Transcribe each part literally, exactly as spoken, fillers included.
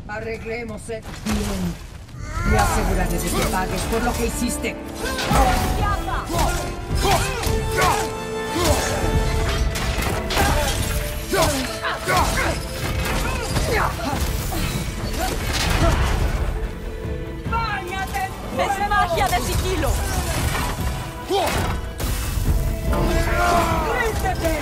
Arreglemos eh. bien. Me aseguraré de que pagues por lo que hiciste. ¡Báñate! ¡Es magia de sigilo! ¡Ríndete!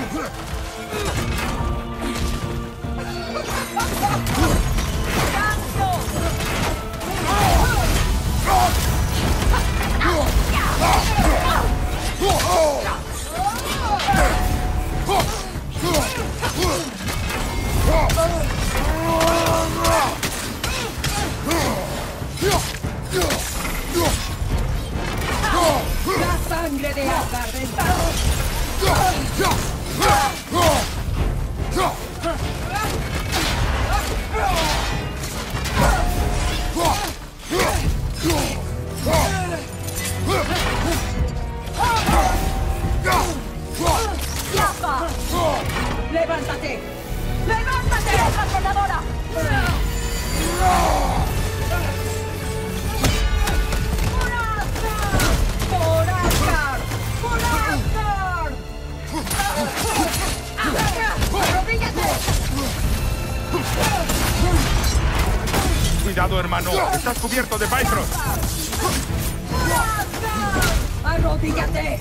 La sangre de Asgard está... ¡Levántate! ¡Levántate! ¡Piedra tronadora! ¡Por Asgard! ¡Por Asgard! ¡Arrodíllate! Cuidado, hermano. Estás cubierto de Bifrost. ¡Arrodíllate!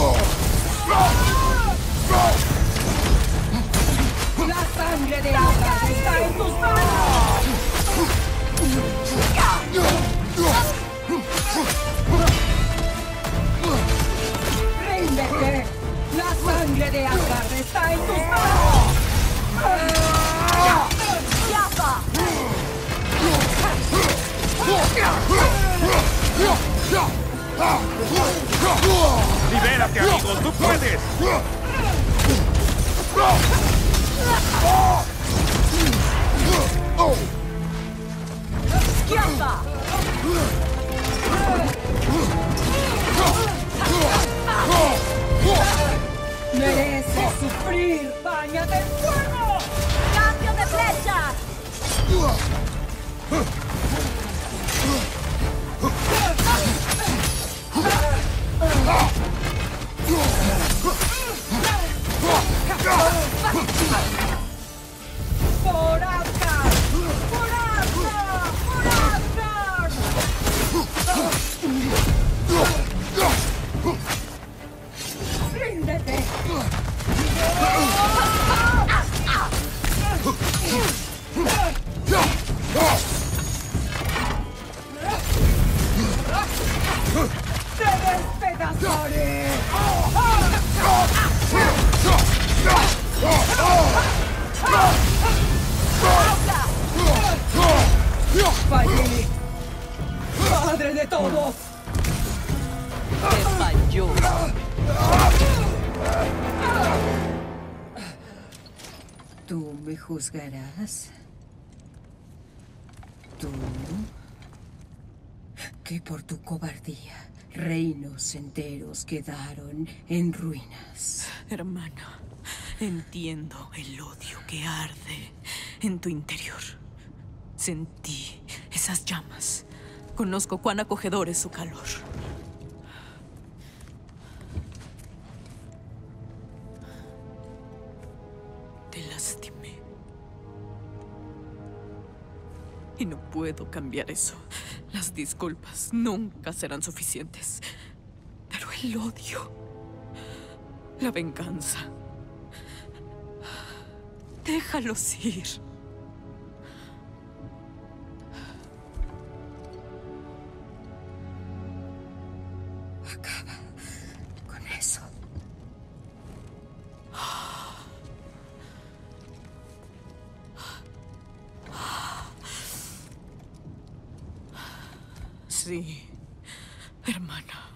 ¡La sangre de Asgard está en tus manos! ¡Ríndete! ¡La sangre de Asgard está en tus manos! ¡Yafa! ¡Libérate, amigo! ¡Tú puedes! ¡Yafa! ¡Mereces sufrir! ¡Báñate en fuego! ¡Cambio de flecha! ¡Por Asgard! ¡Por Asgard! ¡Por Asgard! ¡Ríndete! ¡Te despedazaré! ¡Fallé! ¡Padre de todos! ¡Te falló! ¿Tú me juzgarás? ¿Tú? Que por tu cobardía reinos enteros quedaron en ruinas. Hermana, entiendo el odio que arde en tu interior. Sentí esas llamas. Conozco cuán acogedor es su calor. Te lastimé. Y no puedo cambiar eso. Las disculpas nunca serán suficientes. Pero el odio, la venganza, déjalos ir. Acaba con eso. Sí, hermana.